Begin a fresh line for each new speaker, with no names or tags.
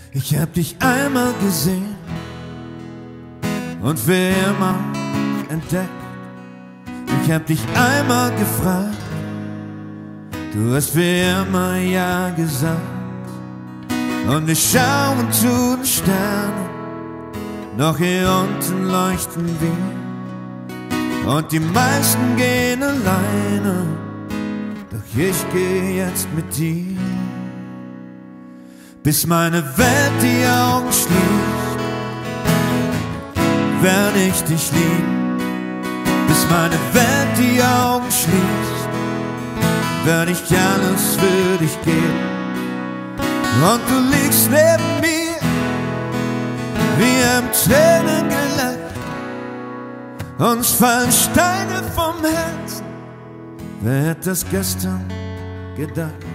Ich hab dich einmal gesehen und für immer entdeckt. Ich hab dich einmal gefragt, du hast für immer ja gesagt. Und ich schau zu den Sternen, noch hier unten leuchten wir. Und die meisten gehen alleine, doch ich geh jetzt mit dir. Bis meine Welt die Augen schließt, werd ich dich lieben. Bis meine Welt die Augen schließt, werd ich alles für dich geben. Und du liegst neben mir, wie am Tränen geleckt. Uns fallen Steine vom Herzen, wer hätte das gestern gedacht?